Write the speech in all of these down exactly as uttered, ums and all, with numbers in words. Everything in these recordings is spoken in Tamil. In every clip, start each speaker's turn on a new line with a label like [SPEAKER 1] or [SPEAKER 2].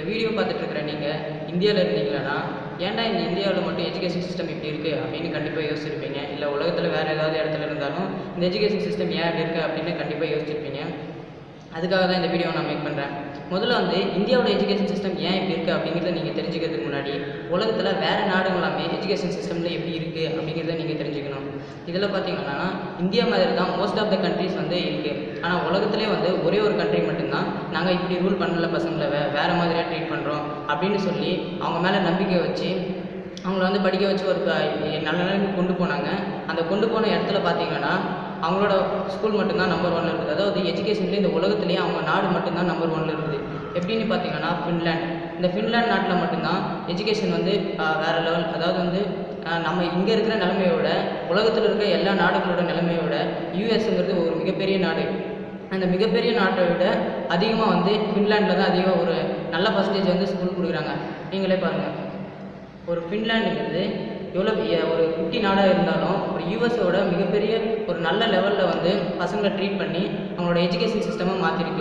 [SPEAKER 1] வீடியோ பார்த்துட்டு இருக்கிற நீங்கள் இந்தியாவில் இருந்தீங்களா, ஏன்டா இந்த இந்தியாவில் மட்டும் எஜுகேஷன் சிஸ்டம் இப்படி இருக்குது அப்படின்னு கண்டிப்பாக யோசிச்சிருப்பீங்க. இல்லை உலகத்தில் வேறு ஏதாவது இடத்துல இருந்தாலும் இந்த எஜுகேஷன் சிஸ்டம் ஏன் இப்படி இருக்குது அப்படின்னு கண்டிப்பாக யோசிச்சிருப்பீங்க. அதுக்காக தான் இந்த வீடியோ நான் மேக் பண்ணுறேன். முதல்ல வந்து இந்தியாவோட எஜுகேஷன் சிஸ்டம் ஏன் இப்படி இருக்குது அப்படிங்கிறத நீங்கள் தெரிஞ்சுக்கிறதுக்கு முன்னாடி உலகத்தில் வேறு நாடுகளாமே எஜுகேஷன் சிஸ்டமில் எப்படி இருக்குது அப்படிங்கிறத நீங்கள் தெரிஞ்சுக்கணும். இதில் பார்த்தீங்கன்னா இந்தியா மாதிரி தான் மோஸ்ட் ஆஃப் த கண்ட்ரிஸ் வந்து இருக்குது. ஆனால் உலகத்திலே வந்து ஒரே ஒரு கண்ட்ரி மட்டும்தான் நாங்கள் இப்படி ரூல் பண்ணல, பசங்களை வே வேறு மாதிரியாக ட்ரீட் பண்ணுறோம் அப்படின்னு சொல்லி அவங்க மேலே நம்பிக்கை வச்சு அவங்கள வந்து படிக்க வச்சு ஒரு நல்ல நிலைமைக்கு கொண்டு போனாங்க. அந்த கொண்டு போன இடத்துல பார்த்தீங்கன்னா அவங்களோட ஸ்கூல் மட்டும்தான் நம்பர் ஒன்ல இருக்குது. அதாவது எஜுகேஷன்லேயே இந்த உலகத்துலேயே அவங்க நாடு மட்டும்தான் நம்பர் ஒன்ல இருக்குது. எப்படின்னு பார்த்தீங்கன்னா ஃபின்லாண்ட். இந்த ஃபின்லாண்ட் நாட்டில் மட்டும்தான் எஜுகேஷன் வந்து வேறு லெவல். அதாவது வந்து நம்ம இங்கே இருக்கிற நிலைமையோட உலகத்தில் இருக்கிற எல்லா நாடுகளோட நிலைமையோட யூஎஸ்ங்கிறது ஒரு மிகப்பெரிய நாடு. அந்த மிகப்பெரிய நாட்டை விட அதிகமாக வந்து ஃபின்லாண்டில் தான் அதிகமாக ஒரு நல்ல பர்சன்டேஜ் வந்து ஸ்கூல் கொடுக்குறாங்க. நீங்களே பாருங்கள், ஒரு ஃபின்லாண்டுங்கிறது எவ்வளோ ஒரு குட்டி நாடாக இருந்தாலும் ஒரு யூஎஸோட மிகப்பெரிய ஒரு நல்ல லெவலில் வந்து பசங்களை ட்ரீட் பண்ணி அவங்களோட எஜுகேஷன் சிஸ்டமை மாற்றிருக்கு.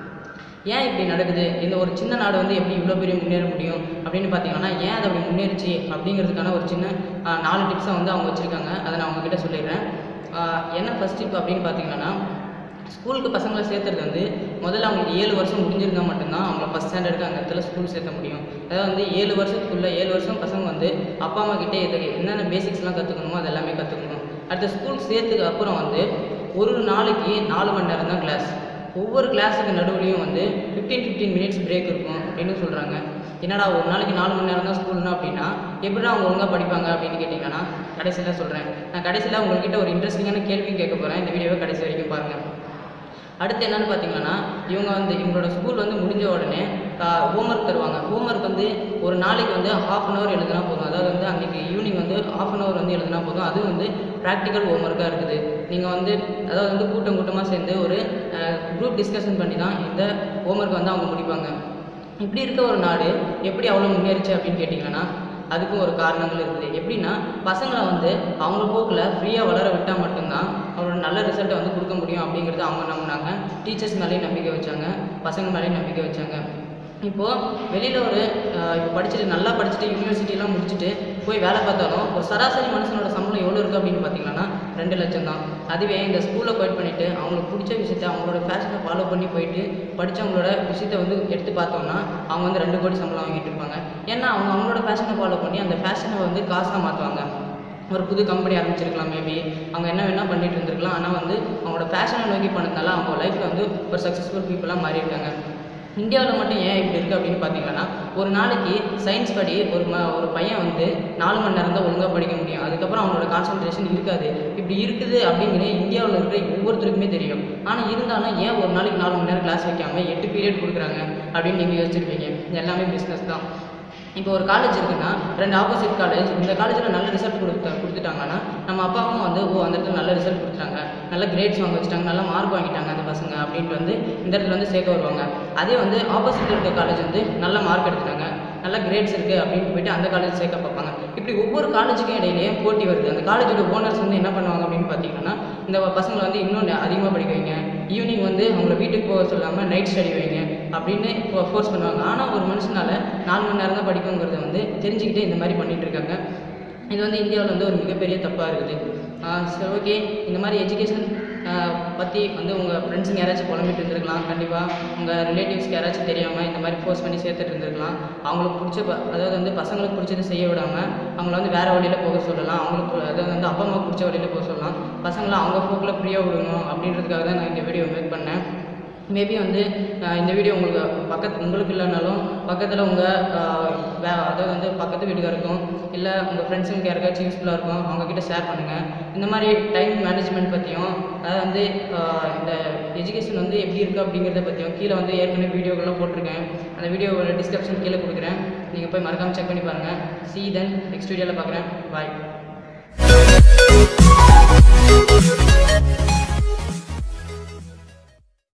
[SPEAKER 1] ஏன் இப்படி நடக்குது? இந்த ஒரு சின்ன நாடு வந்து எப்படி இவ்வளோ பெரிய முன்னேற முடியும் அப்படின்னு பார்த்தீங்கன்னா, ஏன் அதை அப்படி முன்னேறிச்சு அப்படிங்கிறதுக்கான ஒரு சின்ன நாலு டிப்ஸை வந்து அவங்க வச்சுருக்காங்க. அதை நான் உங்ககிட்ட சொல்லிடுறேன். என்ன ஃபஸ்ட் டிப் அப்படின்னு பார்த்தீங்கன்னா, ஸ்கூலுக்கு பசங்களை சேர்த்துறது வந்து முதல்ல அவங்களுக்கு ஏழு வருஷம் முடிஞ்சிருந்தால் மட்டும்தான் அவங்கள ஃபஸ்ட் ஸ்டாண்டர்டுக்கு அந்த இடத்துல ஸ்கூல் சேர்த்த முடியும். அதாவது வந்து ஏழு வருஷத்துக்குள்ளே ஏழு வருஷம் பசங்க வந்து அப்பா அம்மா கிட்டே இதை என்னென்ன பேசிக்ஸ்லாம் கற்றுக்கணுமோ அது எல்லாமே கற்றுக்கணும். அடுத்த ஸ்கூல் சேர்த்துக்கு அப்புறம் வந்து ஒரு நாளைக்கு நாலு மணி நேரம் தான் கிளாஸ். ஒவ்வொரு கிளாஸுக்கு நடுவுலையும் வந்து ஃபிஃப்டீன் ஃபிஃப்டீன் மினிட்ஸ் பிரேக் இருக்கும் அப்படின்னு சொல்கிறாங்க. என்னடா ஒரு நாளைக்கு நாலு மணி நேரம் தான் ஸ்கூல்னா அப்படின்னா எப்படி அவங்க ஒழுங்காக படிப்பாங்க அப்படின்னு கேட்டிங்கன்னா, கடைசியில் சொல்கிறேன். நான் கடைசியில் உங்கள்கிட்ட ஒரு இன்ட்ரெஸ்டிங்கான கேள்வி கேட்க போகிறேன். இந்த வீடியோவை கடைசி வரைக்கும் பாருங்கள். அடுத்து என்னென்னு பார்த்தீங்கன்னா, இவங்க வந்து இவங்களோட ஸ்கூல் வந்து முடிஞ்ச உடனே ஹோம்ஒர்க் தருவாங்க. ஹோம்ஒர்க் வந்து ஒரு நாளைக்கு வந்து ஹாஃப் அன் ஹவர் எழுதுனா போதும். அதாவது வந்து அன்றைக்கி ஈவினிங் வந்து ஹாஃப் அன் ஹவர் வந்து எழுதுனா போதும். அது வந்து ப்ராக்டிக்கல் ஹோம்ஒர்க்காக இருக்குது. நீங்கள் வந்து அதாவது வந்து கூட்டம் கூட்டமாக சேர்ந்து ஒரு குரூப் டிஸ்கஷன் பண்ணி தான் இந்த ஹோம்ஒர்க் வந்து அவங்க முடிப்பாங்க. இப்படி இருக்க ஒரு நாடு எப்படி அவ்வளோ முன்னேறிச்சு அப்படின்னு கேட்டிங்கன்னா, அதுக்கும் ஒரு காரணங்கள் இருக்குது. எப்படின்னா, பசங்களை வந்து அவங்க போக்கில் ஃப்ரீயாக வளர விட்டால் மட்டும்தான் அவரோட நல்ல ரிசல்ட்டை வந்து கொடுக்க முடியும் அப்படிங்கிறது அவங்க நம்பினாங்க. டீச்சர்ஸ் மேலேயும் நம்பிக்கை வச்சாங்க, பசங்க மேலேயும் நம்பிக்கை வச்சாங்க. இப்போது வெளியில் ஒரு இப்போ படிச்சுட்டு நல்லா படிச்சுட்டு யூனிவர்சிட்டிலாம் முடிச்சுட்டு போய் வேலை பார்த்தாலும் ஒரு சராசரி மனுஷனோட சம்பளம் எவ்வளோ இருக்குது அப்படின்னு பார்த்தீங்கன்னா ரெண்டு லட்சம் தான். அதுவே இந்த ஸ்கூலில் குவைட் பண்ணிவிட்டு அவங்களுக்கு பிடிச்ச விஷயத்தை அவங்களோட ஃபேஷனை ஃபாலோ பண்ணி போயிட்டு படித்தவங்களோட விஷயத்தை வந்து எடுத்து பார்த்தோம்னா அவங்க வந்து ரெண்டு கோடி சம்பளம் வாங்கிட்டு இருப்பாங்க. ஏன்னா அவங்க அவங்களோட ஃபேஷனை ஃபாலோ பண்ணி அந்த ஃபேஷனை வந்து காசாக மாற்றுவாங்க. ஒரு புது கம்பெனி ஆரம்பிச்சிருக்கலாம், மேபி அவங்க என்ன வேணால் பண்ணிட்டு இருந்திருக்கலாம். ஆனால் வந்து அவங்களோட ஃபேஷனை நோக்கி பண்ணதுனால அவங்க லைஃப்பில் வந்து ஒரு சக்ஸஸ்ஃபுல் பீப்புளாக மாறி இருக்காங்க. இந்தியாவில் மட்டும் ஏன் இப்படி இருக்குது அப்படின்னு பார்த்தீங்கன்னா, ஒரு நாளைக்கு சயின்ஸ் படி ஒரு ம ஒரு பையன் வந்து நாலு மணி நேரம் தான் ஒழுங்காக படிக்க முடியும். அதுக்கப்புறம் அவனோட கான்சன்ட்ரேஷன் இருக்காது. இப்படி இருக்குது அப்படிங்கிற இந்தியாவில் இருக்கிற ஒவ்வொருத்தருக்குமே தெரியும். ஆனால் இருந்தாலும் ஏன் ஒரு நாளைக்கு நாலு மணி நேரம் கிளாஸ் வைக்காமல் எட்டு பீரியட் கொடுக்குறாங்க அப்படின்னு நீங்கள் யோசிச்சிருப்பீங்க. எல்லாமே பிஸ்னஸ் தான். இப்போ ஒரு காலேஜ் இருக்குன்னா ரெண்டு ஆப்போசிட் காலேஜ், இந்த காலேஜில் நல்ல ரிசல்ட் கொடுத்து கொடுத்துட்டாங்கன்னா நம்ம அப்பா அம்மா வந்து ஓ அந்த இடத்துல நல்ல ரிசல்ட் கொடுத்துட்டாங்க, நல்ல கிரேட்ஸ் வாங்க வச்சுட்டாங்க, நல்ல மார்க் வாங்கிட்டாங்க அந்த பசங்க அப்படின்ட்டு வந்து இந்த இடத்துல வந்து சேர்க்க வருவாங்க. அதே வந்து ஆப்போசிட்டில் இருக்க காலேஜ் வந்து நல்ல மார்க் எடுத்துட்டாங்க, நல்ல கிரேட்ஸ் இருக்குது அப்படின்னு போயிட்டு அந்த காலேஜ் சேர்க்க பார்ப்பாங்க. இப்படி ஒவ்வொரு காலேஜுக்கும் இடையிலேயே போட்டி வருது. அந்த காலேஜோட ஓனர்ஸ் வந்து என்ன பண்ணுவாங்க அப்படின்னு பார்த்தீங்கன்னா, இந்த பசங்களை வந்து இன்னும் அதிகமாக படிக்க வைங்க, ஈவினிங் வந்து அவங்கள வீட்டுக்கு போக சொல்லாமல் நைட் ஸ்டடி வைங்க அப்படின்னு ஃபோர்ஸ் பண்ணுவாங்க. ஆனால் ஒரு மனுஷனால் நாலு மணி நேரம் தான் படிக்குங்கிறத வந்து தெரிஞ்சுக்கிட்டே இந்த மாதிரி பண்ணிகிட்டு இருக்காங்க. இது வந்து இந்தியாவில் வந்து ஒரு மிகப்பெரிய தப்பாக இருக்குது. சரி, ஓகே. இந்த மாதிரி எஜுகேஷன் பற்றி வந்து உங்கள் ஃப்ரெண்ட்ஸுங்க யாராச்சும் புலம்பிட்டு இருந்திருக்கலாம். கண்டிப்பாக உங்கள் ரிலேட்டிவ்ஸ்க்கு யாராச்சும் தெரியாமல் இந்த மாதிரி ஃபோர்ஸ் பண்ணி சேர்த்துட்டு இருந்திருக்கலாம். அவங்களுக்கு பிடிச்ச ப அதாவது வந்து பசங்களுக்கு பிடிச்சதை செய்ய விடாமல் அவங்கள வந்து வேறு வழியில் போக சொல்லலாம். அவங்களுக்கு அதாவது வந்து அப்பா அம்மா பிடிச்ச வழியில் போக சொல்லலாம். பசங்களை அவங்க போக்கில் ஃப்ரீயாக விடணும் அப்படின்றதுக்காக தான் நான் இந்த வீடியோ மேக் பண்ணேன். மேபி வந்து இந்த வீடியோ உங்களுக்கு பக்கத்து உங்களுக்கு இல்லைனாலும் பக்கத்தில் உங்கள் வே அதாவது வந்து பக்கத்து வீட்டுக்காருக்கும் இல்லை உங்கள் ஃப்ரெண்ட்ஸுங்களுக்கு யாருக்காச்சும் யூஸ்ஃபுல்லாக இருக்கும், அவங்கக்கிட்ட ஷேர் பண்ணுங்கள். இந்த மாதிரி டைம் மேனேஜ்மெண்ட் பற்றியும் அதாவது வந்து இந்த எஜுகேஷன் வந்து எப்படி இருக்குது அப்படிங்கிறத பற்றியும் கீழே வந்து ஏற்கனவே வீடியோக்கெல்லாம் போட்டிருக்கேன். அந்த வீடியோவோட டிஸ்கிரிப்ஷன் கீழே கொடுக்குறேன். நீங்கள் போய் மறக்காமல் செக் பண்ணி பாருங்கள். see you then நெக்ஸ்ட் வீடியோவில் பார்க்குறேன். பாய்.